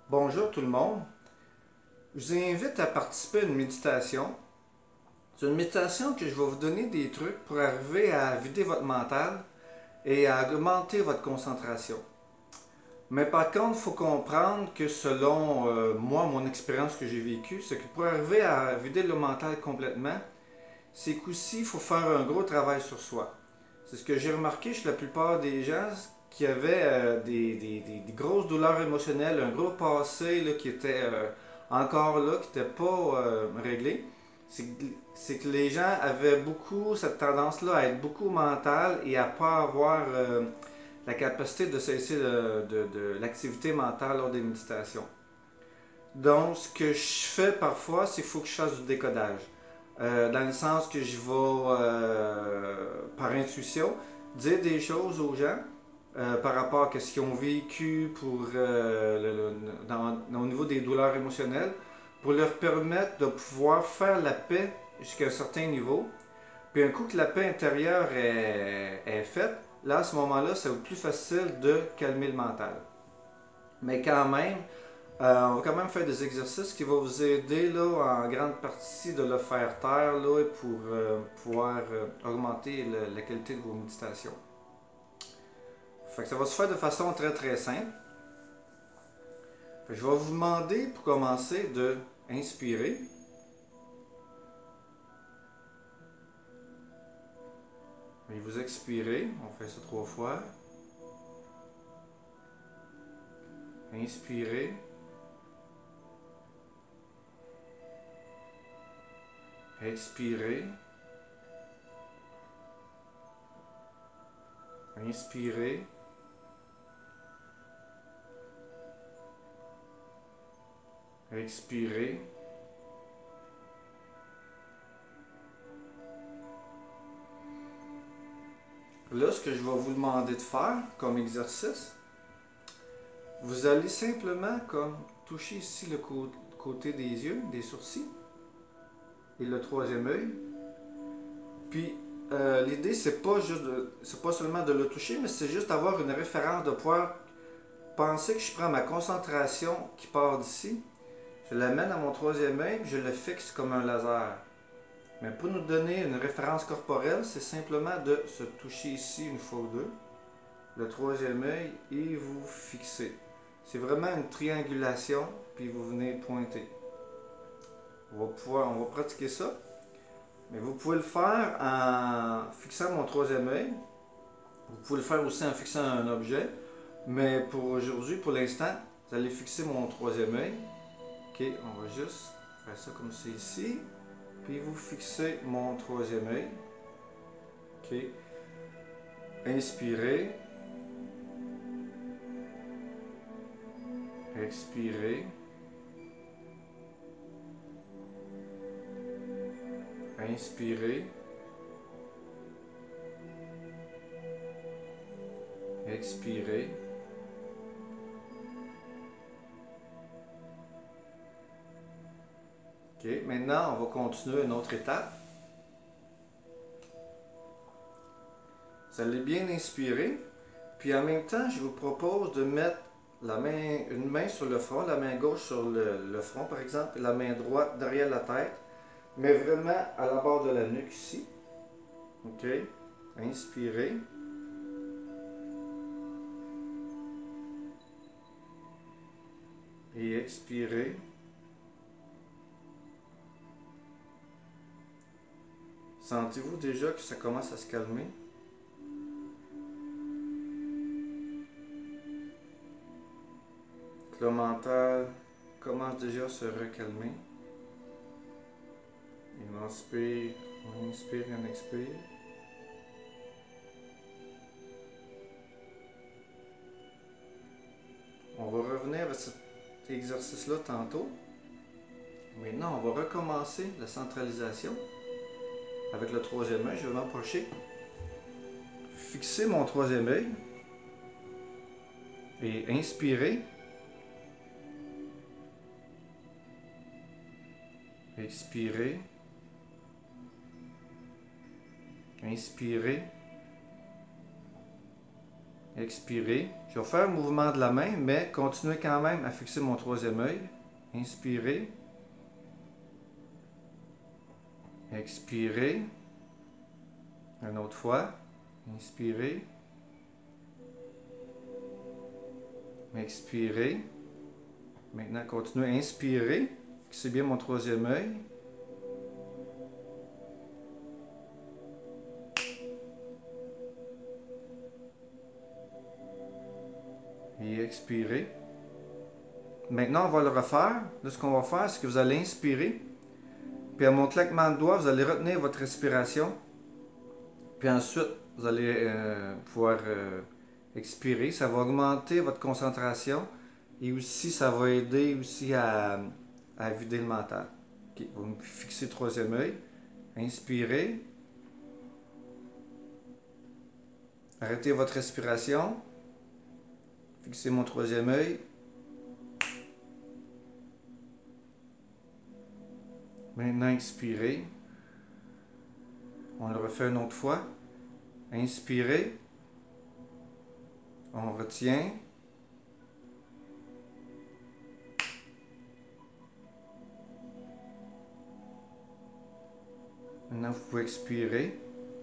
Bonjour tout le monde. Je vous invite à participer à une méditation. C'est une méditation que je vais vous donner des trucs pour arriver à vider votre mental et à augmenter votre concentration. Mais par contre, il faut comprendre que selon moi, mon expérience que j'ai vécue, c'est que pour arriver à vider le mental complètement, c'est qu'aussi il faut faire un gros travail sur soi. C'est ce que j'ai remarqué chez la plupart des gens qui avaient des grosses douleurs émotionnelles, un gros passé là, qui était encore là, qui n'était pas réglé. C'est que les gens avaient beaucoup cette tendance-là à être beaucoup mental et à ne pas avoir la capacité de cesser de l'activité mentale lors des méditations. Donc, ce que je fais parfois, c'est qu'il faut que je fasse du décodage. Dans le sens que je vais, par intuition, dire des choses aux gens par rapport à ce qu'ils ont vécu pour, au niveau des douleurs émotionnelles, pour leur permettre de pouvoir faire la paix jusqu'à un certain niveau. Puis un coup que la paix intérieure est faite, là, à ce moment-là, c'est plus facile de calmer le mental. Mais quand même, on va quand même faire des exercices qui vont vous aider là, en grande partie de le faire taire là, pour pouvoir augmenter la qualité de vos méditations. Fait que ça va se faire de façon très très simple. Fait que je vais vous demander pour commencer de inspirer. Et vous expirez. On fait ça 3 fois. Inspirez. Expirez. Inspirez. Expirez. Là, ce que je vais vous demander de faire comme exercice, vous allez simplement comme toucher ici le côté des yeux, des sourcils et le troisième œil. Puis l'idée c'est pas seulement de le toucher, mais c'est juste d'avoir une référence, de pouvoir penser que je prends ma concentration qui part d'ici, je l'amène à mon troisième œil, je le fixe comme un laser. Mais pour nous donner une référence corporelle, c'est simplement de se toucher ici une fois ou deux, le troisième œil, et vous fixez. C'est vraiment une triangulation, puis vous venez pointer. On va pratiquer ça. Mais vous pouvez le faire en fixant mon troisième œil. Vous pouvez le faire aussi en fixant un objet. Mais pour aujourd'hui, pour l'instant, vous allez fixer mon troisième œil. Ok, on va juste faire ça comme c'est ici. Puis vous fixez mon troisième œil. Ok. Inspirez. Expirez. Inspirez. Expirez. Ok, maintenant on va continuer une autre étape. Vous allez bien inspirer, puis en même temps, je vous propose de mettre une main sur le front, la main gauche sur le front par exemple, et la main droite derrière la tête, mais vraiment à la barre de la nuque ici. Ok, inspirez. Et expirez. Sentez-vous déjà que ça commence à se calmer? Que le mental commence déjà à se recalmer. On inspire, on inspire et on expire. On va revenir à cet exercice-là tantôt. Maintenant, on va recommencer la centralisation. Avec le troisième œil, je vais m'approcher. Fixer mon troisième œil. Et inspirer. Expirer. Inspirer. Expirez. Je vais faire un mouvement de la main, mais continuez quand même à fixer mon troisième œil. Inspirez. Expirez. Une autre fois. Inspirez. Expirez. Maintenant, continuez à inspirer. Fixez bien mon troisième œil. Et expirez. Maintenant, on va le refaire. Là, ce qu'on va faire, c'est que vous allez inspirer. Puis à mon claquement de doigts, vous allez retenir votre respiration. Puis ensuite, vous allez pouvoir expirer. Ça va augmenter votre concentration. Et aussi, ça va aider aussi à vider le mental. Ok, vous me fixez le troisième œil. Inspirez. Arrêtez votre respiration. Fixez mon troisième œil. Maintenant, expirez. On le refait une autre fois. Inspirez. On retient. Maintenant, vous pouvez expirer.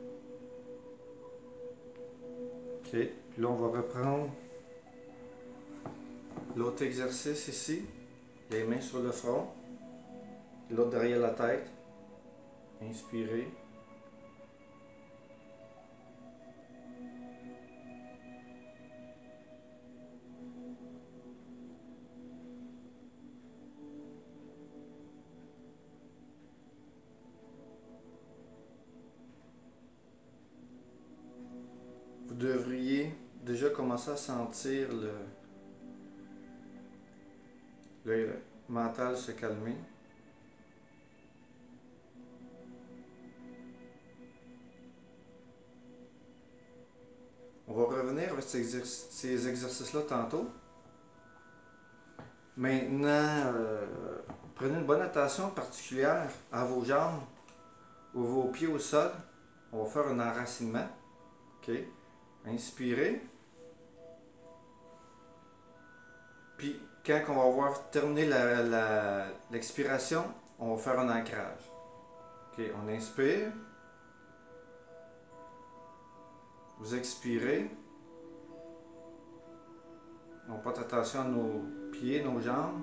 OK. Puis là, on va reprendre l'autre exercice ici. Les mains sur le front. L'autre derrière la tête. Inspirez. Vous devriez déjà commencer à sentir le mental se calmer. On va revenir avec ces exercices-là tantôt. Maintenant, prenez une bonne attention particulière à vos jambes ou vos pieds au sol. On va faire un enracinement. OK. Inspirez. Puis, quand on va avoir terminé l'expiration, on va faire un ancrage. OK. On inspire. Vous expirez. On porte attention à nos pieds, nos jambes.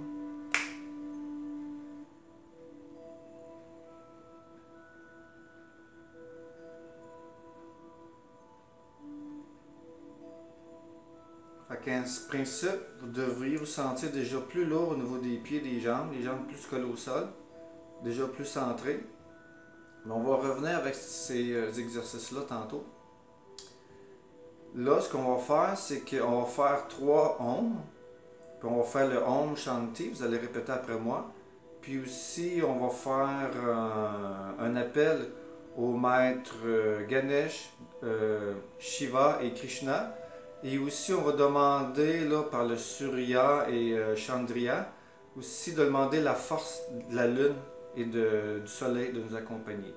Fait ce principe, vous devriez vous sentir déjà plus lourd au niveau des pieds et des jambes, les jambes plus collées au sol, déjà plus centrées. Mais on va revenir avec ces exercices-là tantôt. Là, ce qu'on va faire, c'est qu'on va faire 3 Om. Puis on va faire le Om Shanti, vous allez répéter après moi. Puis aussi, on va faire un appel aux maîtres Ganesh, Shiva et Krishna. Et aussi, on va demander là, par le Surya et Chandriya, aussi de demander la force de la lune et du soleil de nous accompagner.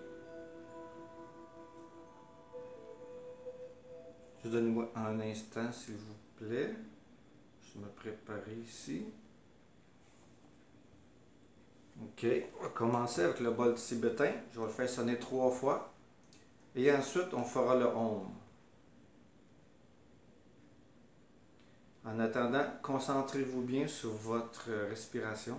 Je donne-moi un instant, s'il vous plaît. Je vais me préparer ici. OK, on va commencer avec le bol tibétain. Je vais le faire sonner 3 fois. Et ensuite, on fera le Om. En attendant, concentrez-vous bien sur votre respiration.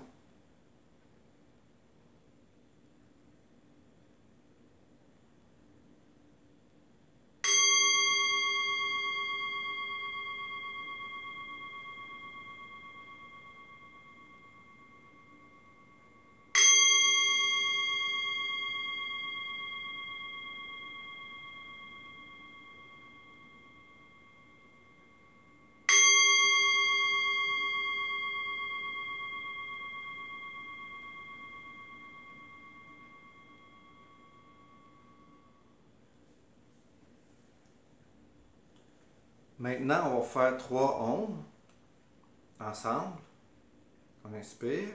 Maintenant, on va faire 3 Om ensemble. On inspire.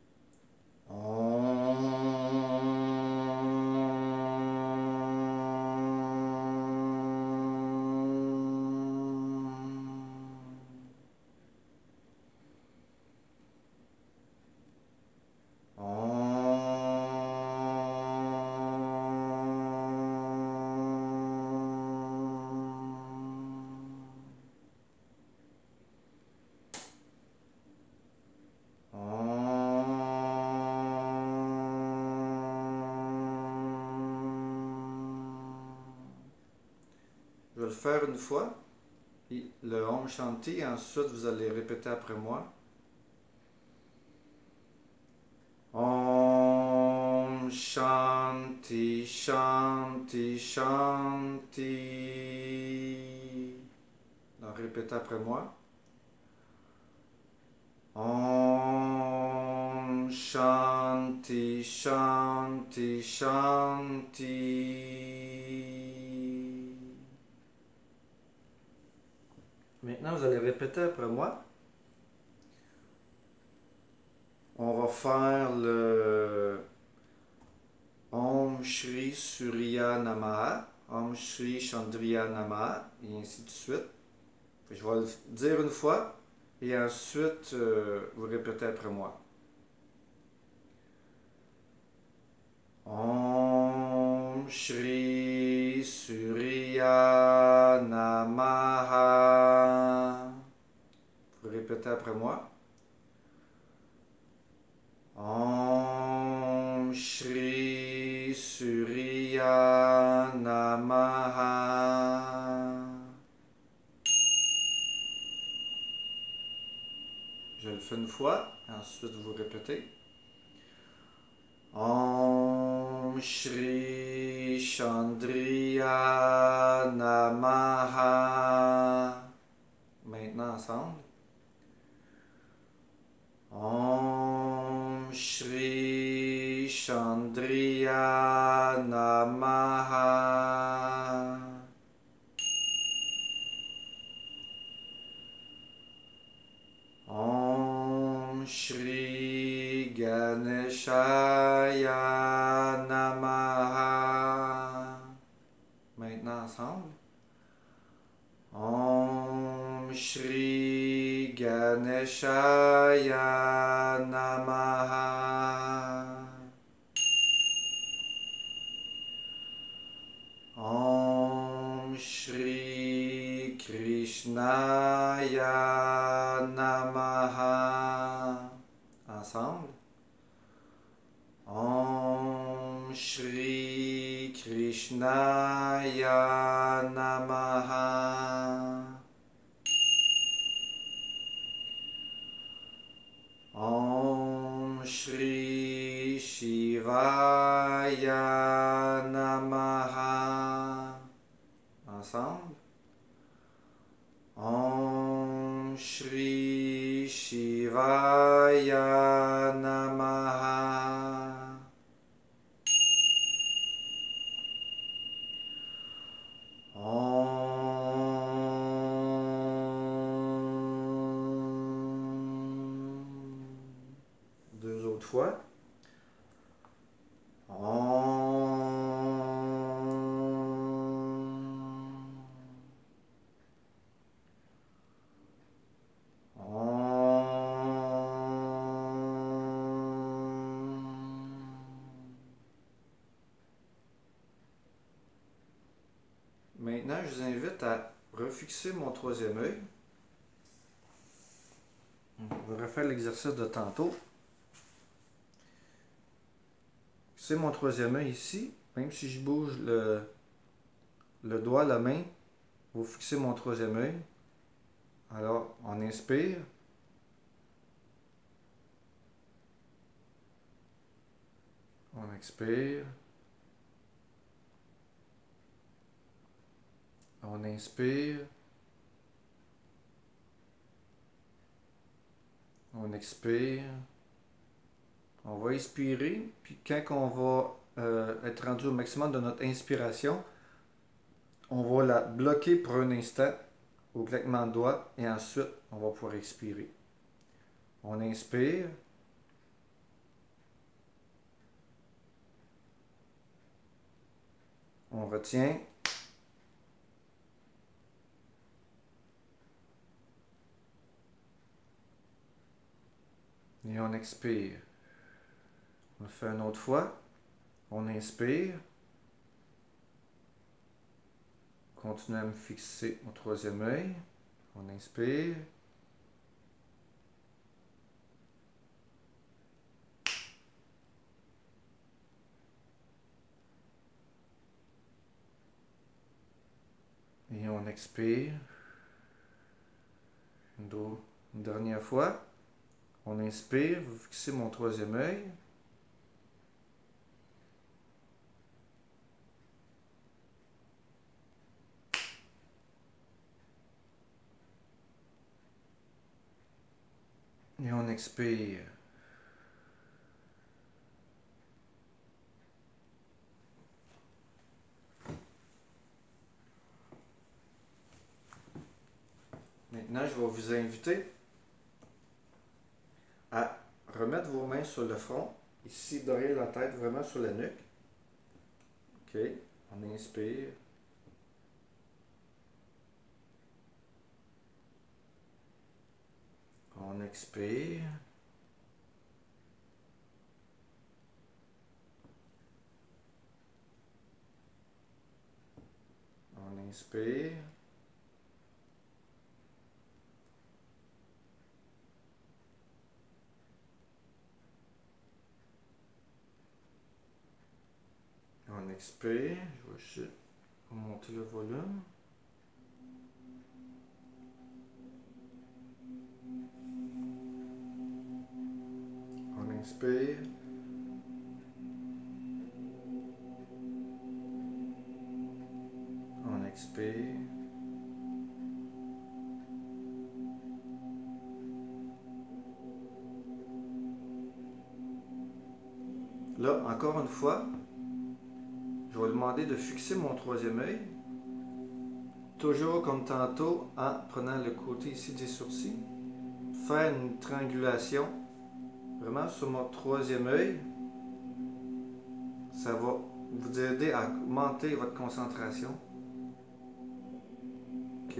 Om. le faire une fois, et le Om Shanti, et ensuite vous allez répéter après moi. Om Shanti Shanti Shanti. Alors répétez après moi. Om Shanti Shanti Shanti. Maintenant, vous allez répéter après moi. On va faire le Om Shri Surya Namaha, Om Shri Chandriya Namaha, et ainsi de suite. Je vais le dire une fois, et ensuite, vous répétez après moi. Om Shri Surya Namaha. Vous répétez après moi. Om Shri Surya Namaha. Je le fais une fois, ensuite vous répétez. Om Shri Chandriya Namaha. Maintenant ensemble. Om Shri Chandriya Namaha. Om Shri Ganeshaya Namaha. Maintenant ensemble. Om Shri Ganeshaya Namaha. Om Shri Krishnaya Namaha. Ensemble. Om Shri Krishnaya Namaha. Om Shri Shivaya Namaha. Ensemble. Om Shri Shivaya Namaha. Deux autres fois. Maintenant, je vous invite à refixer mon troisième œil. On va refaire l'exercice de tantôt. C'est mon troisième œil ici. Même si je bouge le doigt, la main, vous fixez mon troisième œil. Alors, on inspire. On expire. On inspire. On expire. On va expirer, puis quand on va être rendu au maximum de notre inspiration, on va la bloquer pour un instant au claquement de doigts et ensuite on va pouvoir expirer. On inspire. On retient. Et on expire. On le fait une autre fois. On inspire. Continue à me fixer au troisième œil. On inspire. Et on expire. Une dernière fois. On inspire, vous fixez mon troisième œil. Et on expire. Maintenant, je vais vous inviter à remettre vos mains sur le front, ici derrière la tête, vraiment sur la nuque. OK, on inspire. On expire. On inspire. On expire. Je vais juste monter le volume. On inspire. On expire. Là, encore une fois, je vais demander de fixer mon troisième œil. Toujours comme tantôt, en prenant le côté ici des sourcils. Faire une triangulation vraiment sur mon troisième œil. Ça va vous aider à augmenter votre concentration. OK.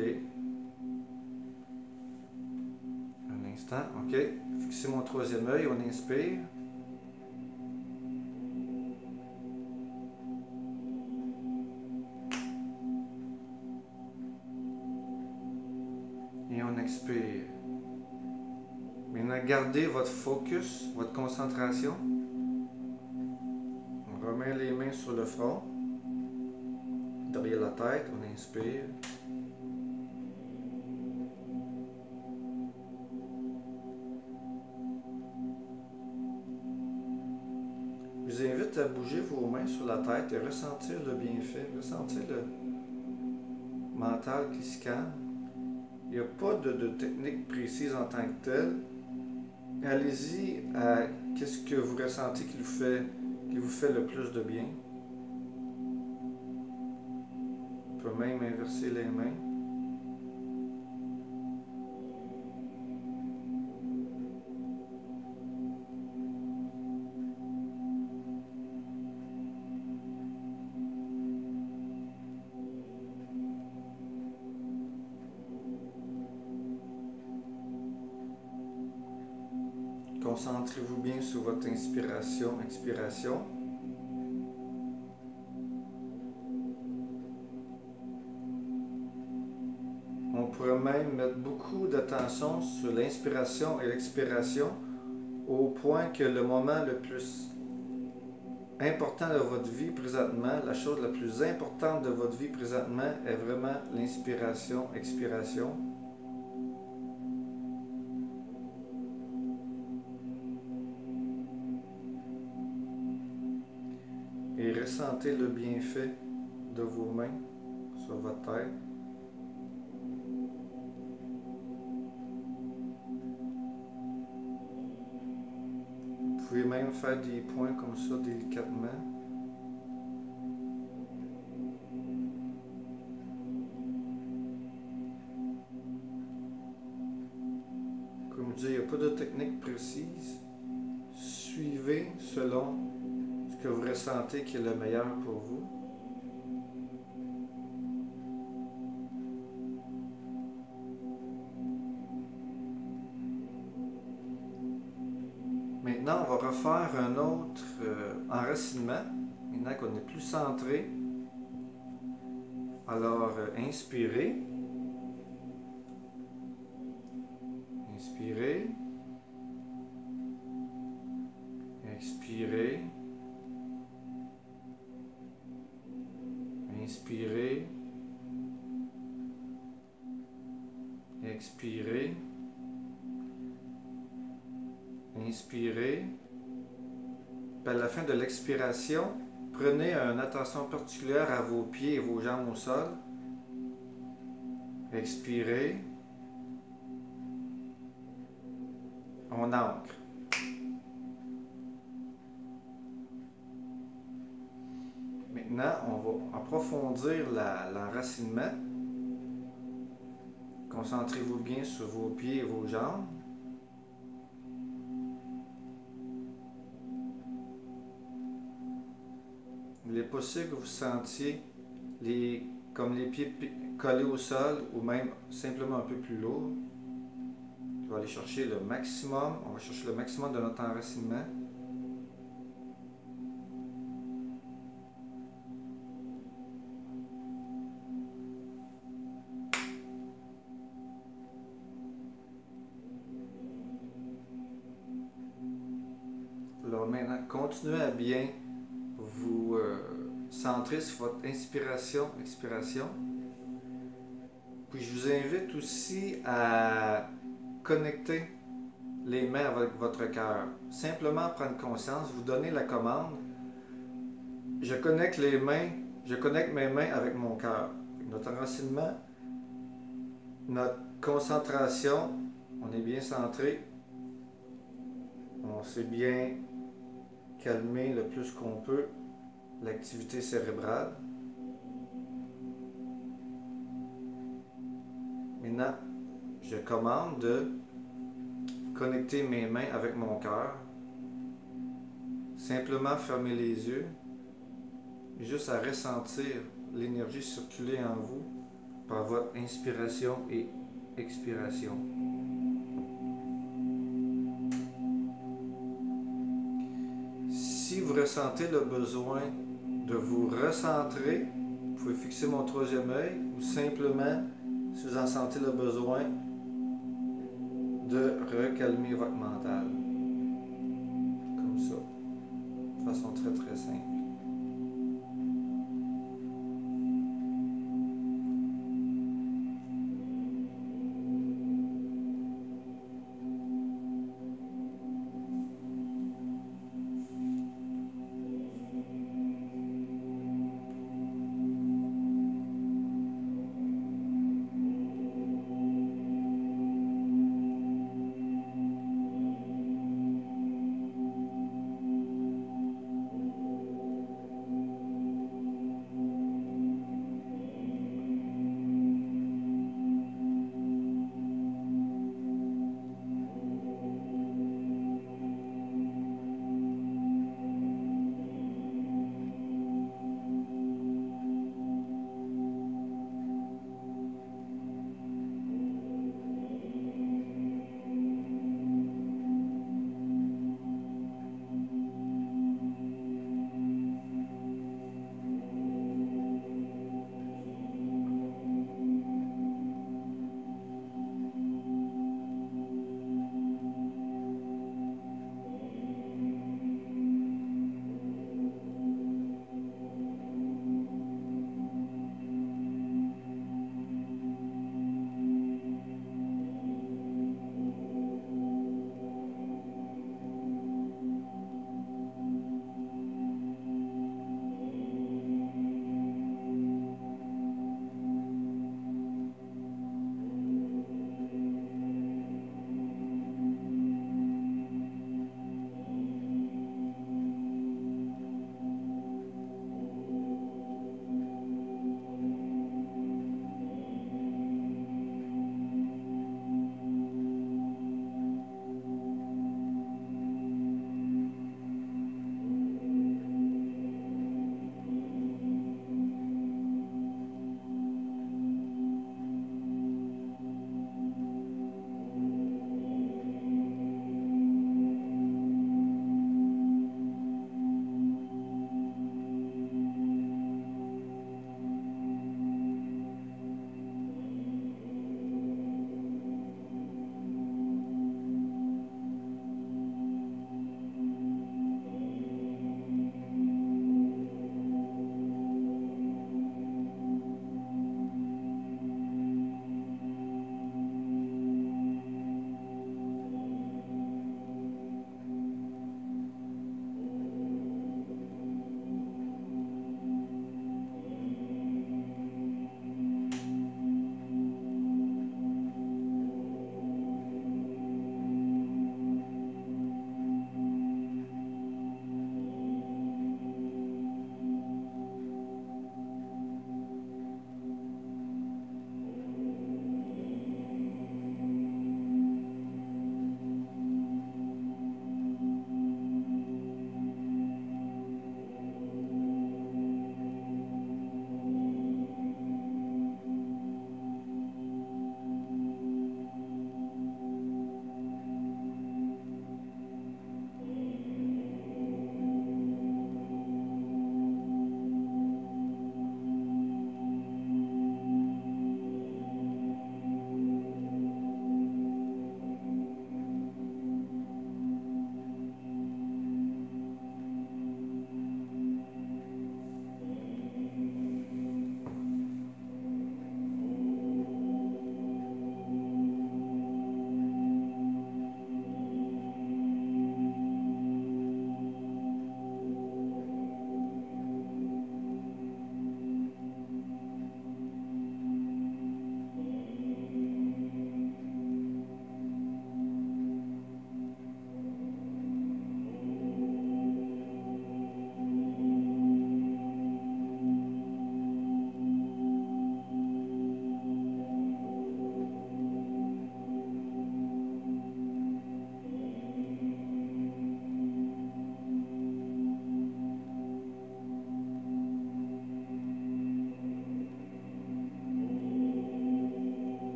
Un instant. OK. Fixez mon troisième œil. On inspire. Et on expire. Maintenant, gardez votre focus, votre concentration. On remet les mains sur le front. Derrière la tête, on inspire. Je vous invite à bouger vos mains sur la tête et ressentir le bienfait, ressentir le mental qui se calme. Il n'y a pas de technique précise en tant que telle. Allez-y à qu'est-ce que vous ressentez qui vous fait le plus de bien. On peut même inverser les mains. Concentrez-vous bien sur votre inspiration, expiration. On pourrait même mettre beaucoup d'attention sur l'inspiration et l'expiration au point que le moment le plus important de votre vie présentement, la chose la plus importante de votre vie présentement est vraiment l'inspiration, expiration. Et ressentez le bienfait de vos mains sur votre tête. Vous pouvez même faire des points comme ça délicatement. Comme je dis, il n'y a pas de technique précise. Suivez selon ce que vous ressentez qui est le meilleur pour vous. Maintenant, on va refaire un autre enracinement. Maintenant qu'on est plus centré. Alors, inspirez. Inspirez. Expirez. Inspirez. Expirez. Inspirez. Puis à la fin de l'expiration, prenez une attention particulière à vos pieds et vos jambes au sol. Expirez. On ancre. Maintenant, on va approfondir l'enracinement. Concentrez-vous bien sur vos pieds et vos jambes. Il est possible que vous sentiez comme les pieds collés au sol ou même simplement un peu plus lourd. On va aller chercher le maximum. On va chercher le maximum de notre enracinement. Alors maintenant, continuez à bien vous centrer sur votre inspiration, expiration. Puis je vous invite aussi à connecter les mains avec votre cœur. Simplement prendre conscience, vous donner la commande. Je connecte mes mains avec mon cœur. Notre enracinement, notre concentration, on est bien centré. On s'est bien calmé le plus qu'on peut l'activité cérébrale. Maintenant, je commande de connecter mes mains avec mon cœur. Simplement fermer les yeux, juste à ressentir l'énergie circuler en vous par votre inspiration et expiration. Si vous ressentez le besoin de vous recentrer, vous pouvez fixer mon troisième œil ou simplement, si vous en sentez le besoin, de recalmer votre mental. Comme ça, de façon très très simple.